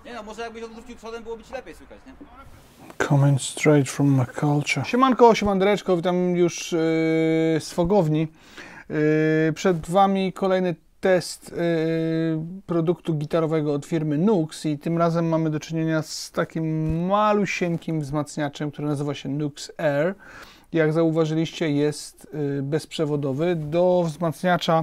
Nie no, może jakbyś odwrócił przodem, byłoby ci lepiej słychać, nie? Coming straight from my culture. Siemanko, siemandereczko, witam już z Fogowni. Przed Wami kolejny test produktu gitarowego od firmy Nux i tym razem mamy do czynienia z takim malusieńkim wzmacniaczem, który nazywa się Nux Air. Jak zauważyliście, jest bezprzewodowy. Do wzmacniacza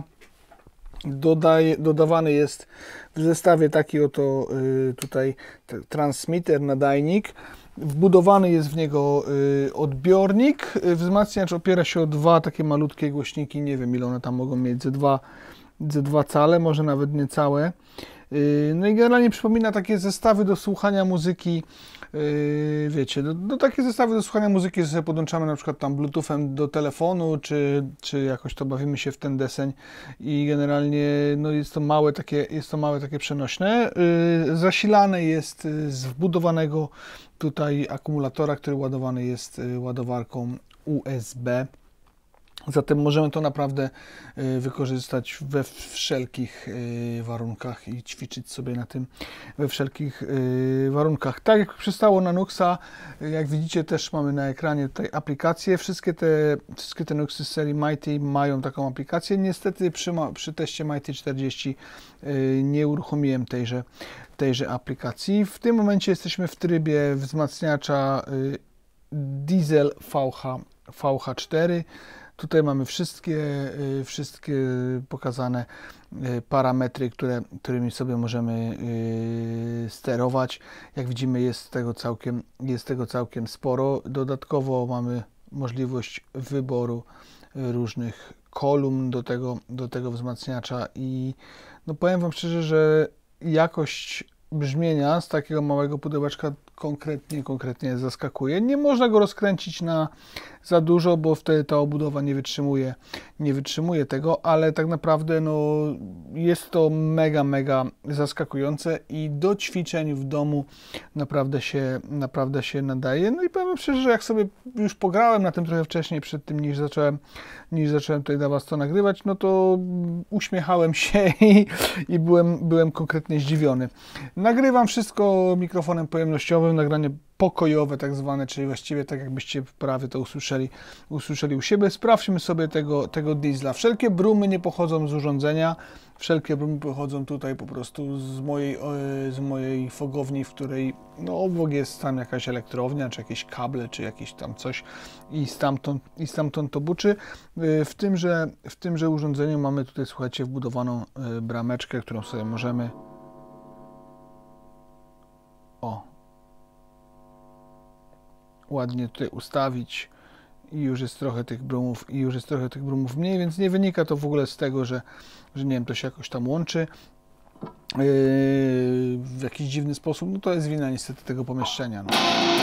dodawany jest w zestawie taki oto tutaj transmitter, nadajnik. Wbudowany jest w niego odbiornik. Wzmacniacz opiera się o dwa takie malutkie głośniki, nie wiem ile one tam mogą mieć, ze dwa cale, może nawet niecałe. No i generalnie przypomina takie zestawy do słuchania muzyki, wiecie, takie zestawy do słuchania muzyki, że sobie podłączamy na przykład tam bluetoothem do telefonu, czy jakoś to bawimy się w ten deseń i generalnie no jest to małe takie przenośne. Zasilane jest z wbudowanego tutaj akumulatora, który ładowany jest ładowarką USB. Zatem możemy to naprawdę wykorzystać we wszelkich warunkach i ćwiczyć sobie na tym we wszelkich warunkach. Tak jak przystało na Nuxa, jak widzicie też mamy na ekranie tutaj aplikacje. Wszystkie te Nuxy z serii Mighty mają taką aplikację. Niestety przy teście Mighty 40 nie uruchomiłem tejże aplikacji. W tym momencie jesteśmy w trybie wzmacniacza Diesel VH4. Tutaj mamy wszystkie pokazane parametry, którymi sobie możemy sterować. Jak widzimy, jest tego całkiem sporo. Dodatkowo mamy możliwość wyboru różnych kolumn do tego wzmacniacza i no powiem Wam szczerze, że jakość brzmienia z takiego małego pudełeczka konkretnie zaskakuje. Nie można go rozkręcić na za dużo, bo wtedy ta obudowa nie wytrzymuje tego, ale tak naprawdę no, jest to mega zaskakujące i do ćwiczeń w domu naprawdę się nadaje. No i powiem szczerze, że jak sobie już pograłem na tym trochę wcześniej, przed tym niż zacząłem tutaj dla Was to nagrywać, no to uśmiechałem się i byłem konkretnie zdziwiony. Nagrywam wszystko mikrofonem pojemnościowym, nagranie pokojowe tak zwane, czyli właściwie tak jakbyście prawie to usłyszeli u siebie. Sprawdźmy sobie tego diesla. Wszelkie brumy nie pochodzą z urządzenia, wszelkie brumy pochodzą tutaj po prostu z mojej fogowni, w której no obok jest tam jakaś elektrownia, czy jakieś kable, czy jakieś tam coś i stamtąd to buczy. W tymże urządzeniu mamy tutaj, słuchajcie, wbudowaną brameczkę, którą sobie możemy ładnie tutaj ustawić i już jest trochę tych brumów mniej, więc nie wynika to w ogóle z tego, że nie wiem, to się jakoś tam łączy w jakiś dziwny sposób. No to jest wina niestety tego pomieszczenia. No.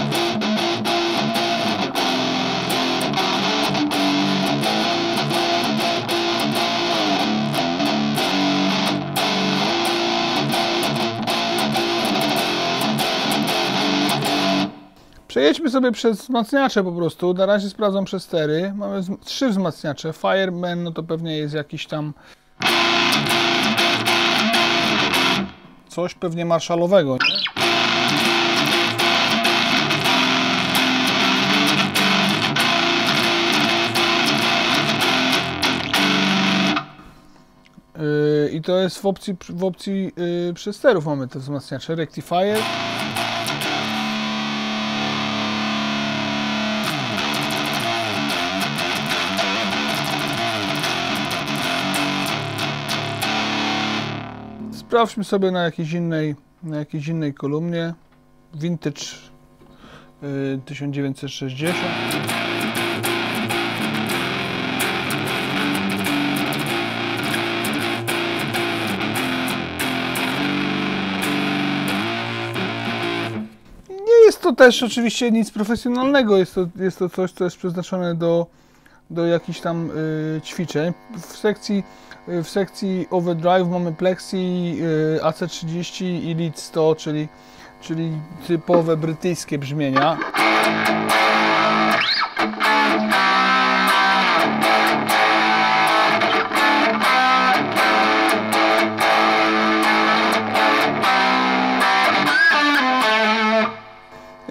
Przejedźmy sobie przez wzmacniacze po prostu. Na razie sprawdzam przestery. Mamy 3 wzmacniacze. Fireman, no to pewnie jest jakiś tam coś pewnie marszalowego, nie? I to jest w opcji przesterów mamy te wzmacniacze. Rectifier. Sprawdźmy sobie na jakiejś innej kolumnie. Vintage 1960. Nie jest to też oczywiście nic profesjonalnego. Jest to coś, co jest przeznaczone do jakichś tam ćwiczeń. W sekcji Overdrive mamy Plexi AC30 i Lead 100, czyli typowe brytyjskie brzmienia.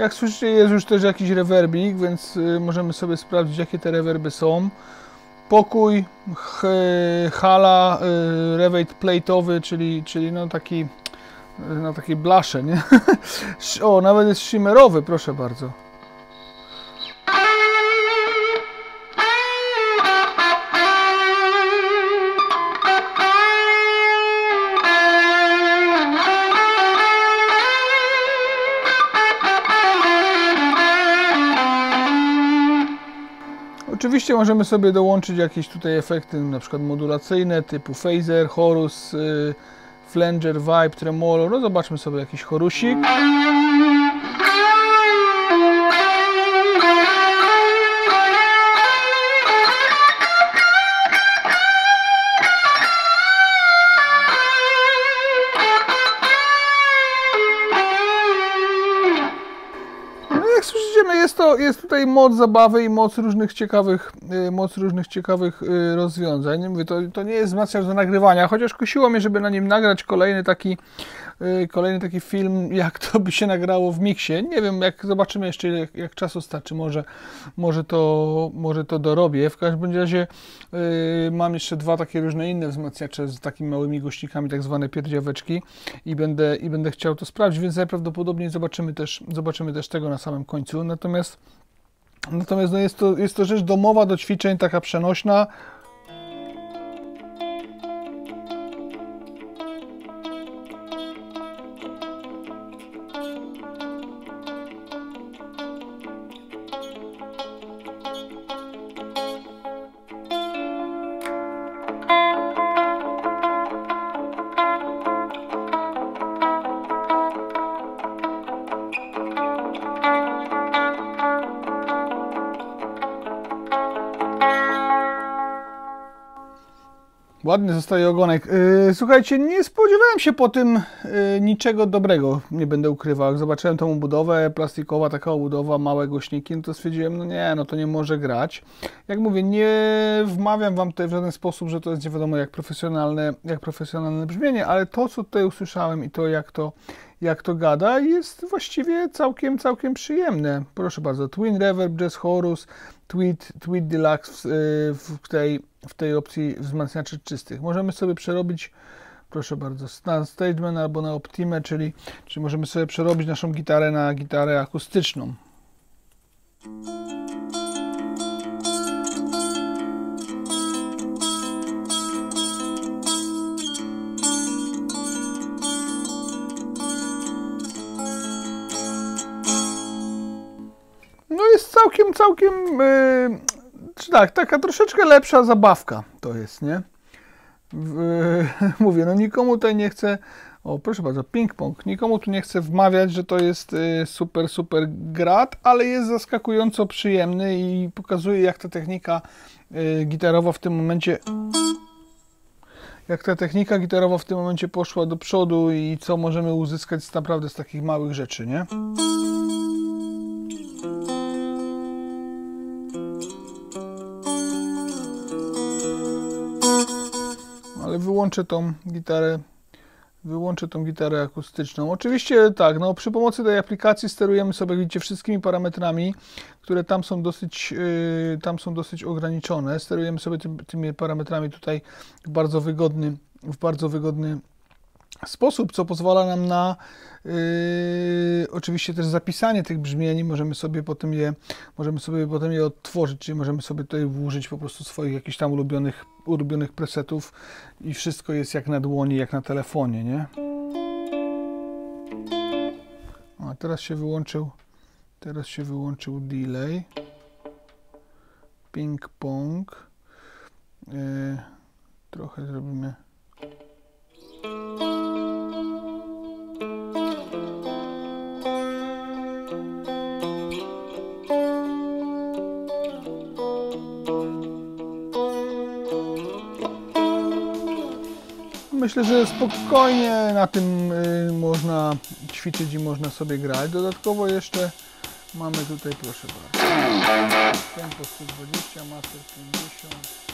Jak słyszycie, jest już też jakiś rewerbik, więc możemy sobie sprawdzić, jakie te rewerby są. Pokój, hala, rewejt plate'owy, czyli no taki, na takiej blasze, nie? O, nawet jest shimmerowy, proszę bardzo. Oczywiście możemy sobie dołączyć jakieś tutaj efekty, na przykład modulacyjne, typu phaser, chorus, flanger, vibe, tremolo. No zobaczmy sobie jakiś chorusik. Jest tutaj moc zabawy i moc różnych ciekawych rozwiązań. Mówię, to nie jest wzmacniacz do nagrywania, chociaż kusiło mnie, żeby na nim nagrać kolejny taki film, jak to by się nagrało w miksie. Nie wiem, jak zobaczymy jeszcze, jak czasu starczy, może to dorobię. W każdym razie mam jeszcze dwa takie różne inne wzmacniacze z takimi małymi głośnikami, tak zwane pierdziaweczki i będę chciał to sprawdzić, więc najprawdopodobniej zobaczymy też tego na samym końcu. Natomiast no jest to rzecz domowa do ćwiczeń, taka przenośna. Ładny zostaje ogonek. Słuchajcie, nie spodziewałem się po tym niczego dobrego, nie będę ukrywał. Jak zobaczyłem tą budowę, plastikowa taka obudowa, małe głośniki, no to stwierdziłem, no nie, no to nie może grać. Jak mówię, nie wmawiam wam tutaj w żaden sposób, że to jest nie wiadomo jak profesjonalne brzmienie, ale to, co tutaj usłyszałem i to, jak to gada, jest właściwie całkiem przyjemne. Proszę bardzo, Twin Reverb, Jazz Chorus, Tweed Deluxe w tej opcji wzmacniaczy czystych. Możemy sobie przerobić, proszę bardzo, na Stageman albo na Optimę, czyli możemy sobie przerobić naszą gitarę na gitarę akustyczną. No jest całkiem tak, taka troszeczkę lepsza zabawka to jest, nie? Mówię, no nikomu tutaj nie chcę, o proszę bardzo, ping-pong, nikomu tu nie chcę wmawiać, że to jest super grat, ale jest zaskakująco przyjemny i pokazuje, jak ta technika gitarowa w tym momencie poszła do przodu i co możemy uzyskać naprawdę z takich małych rzeczy, nie? Ale wyłączę tą gitarę akustyczną. Oczywiście tak, no przy pomocy tej aplikacji sterujemy sobie, widzicie, wszystkimi parametrami, które tam są dosyć ograniczone. Sterujemy sobie tymi parametrami tutaj w bardzo wygodny sposób, co pozwala nam na oczywiście też zapisanie tych brzmień. Możemy sobie potem je odtworzyć, czyli możemy sobie tutaj włożyć po prostu swoich jakichś tam ulubionych presetów i wszystko jest jak na dłoni, jak na telefonie, nie? A teraz się wyłączył delay, ping-pong, trochę zrobimy. Myślę, że spokojnie na tym można ćwiczyć i można sobie grać. Dodatkowo jeszcze mamy tutaj, proszę bardzo, tempo 120, master 50.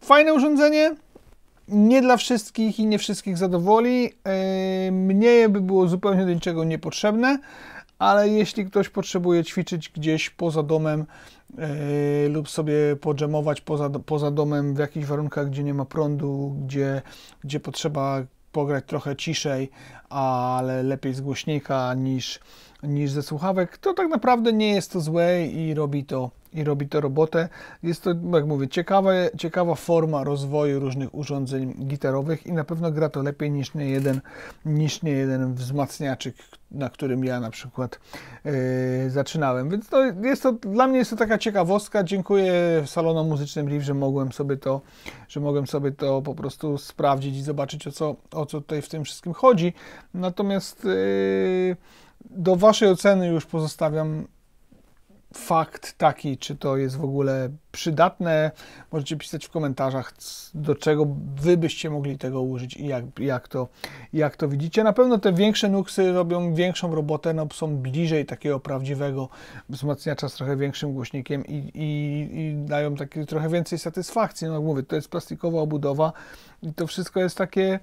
Fajne urządzenie, nie dla wszystkich i nie wszystkich zadowoli. Mnie by było zupełnie do niczego niepotrzebne, ale jeśli ktoś potrzebuje ćwiczyć gdzieś poza domem lub sobie podżemować poza domem w jakichś warunkach, gdzie nie ma prądu, gdzie potrzeba pograć trochę ciszej, ale lepiej z głośnika niż ze słuchawek, to tak naprawdę nie jest to złe i robi to robotę. Jest to, jak mówię, ciekawa forma rozwoju różnych urządzeń gitarowych i na pewno gra to lepiej niż nie jeden wzmacniaczyk, na którym ja na przykład zaczynałem. Więc dla mnie jest to taka ciekawostka. Dziękuję salonom muzycznym Riff, że mogłem sobie to po prostu sprawdzić i zobaczyć, o co tutaj w tym wszystkim chodzi. Natomiast do waszej oceny już pozostawiam fakt taki, czy to jest w ogóle przydatne. Możecie pisać w komentarzach, do czego wy byście mogli tego użyć i jak to widzicie. Na pewno te większe nuksy robią większą robotę, no, są bliżej takiego prawdziwego wzmacniacza z trochę większym głośnikiem i dają takie trochę więcej satysfakcji. No jak mówię, to jest plastikowa obudowa i to wszystko jest takie,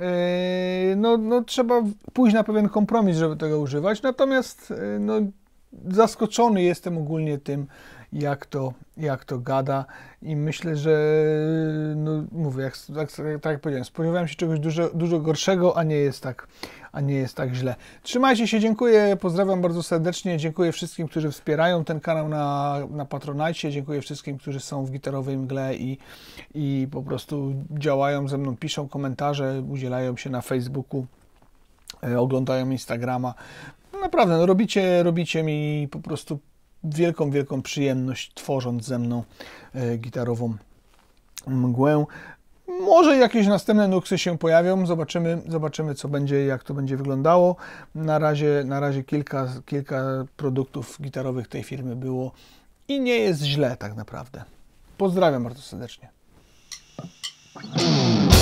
no trzeba pójść na pewien kompromis, żeby tego używać. Natomiast no, zaskoczony jestem ogólnie tym, jak to gada i myślę, że no mówię, tak jak powiedziałem, spodziewałem się czegoś dużo gorszego, a nie jest tak źle. Trzymajcie się, dziękuję, pozdrawiam bardzo serdecznie, dziękuję wszystkim, którzy wspierają ten kanał na Patronite, dziękuję wszystkim, którzy są w Gitarowej Mgle i po prostu działają ze mną, piszą komentarze, udzielają się na Facebooku, oglądają Instagrama. Naprawdę, no robicie mi po prostu wielką przyjemność, tworząc ze mną gitarową mgłę. Może jakieś następne nuksy się pojawią, zobaczymy co będzie, jak to będzie wyglądało. Na razie kilka produktów gitarowych tej firmy było i nie jest źle tak naprawdę. Pozdrawiam bardzo serdecznie.